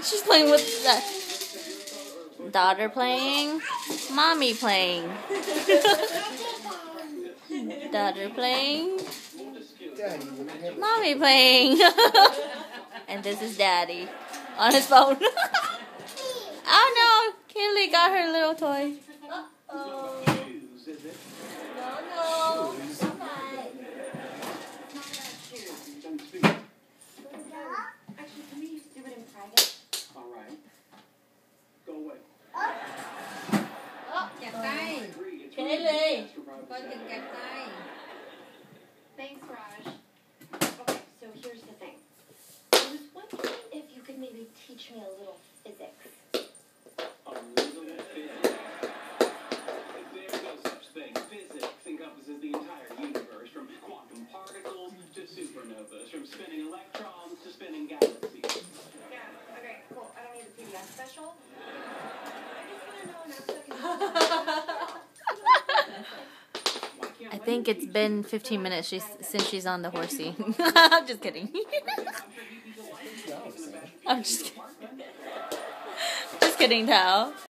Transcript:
She's playing with the daughter playing, mommy playing, daughter playing, mommy playing, and this is daddy on his phone. Oh no, Kaylee got her little toy. Uh-oh. Actually, can we do it in private? All right. Go away. Chặt tay. Kaylee. Con đừng chặt tay. Thanks, Raj. Okay, so here's the thing. I was wondering if you could maybe teach me a little physics. A little physics. There's no such thing. Physics encompasses the entire universe, from quantum particles to supernovas, from spinning electrons to spinning galaxies. Yeah, okay, cool. I don't need a PDF special. I just want to know enough so I can... I think it's been 15 minutes since she's on the horsey. I'm just kidding. I'm just kidding, Tao.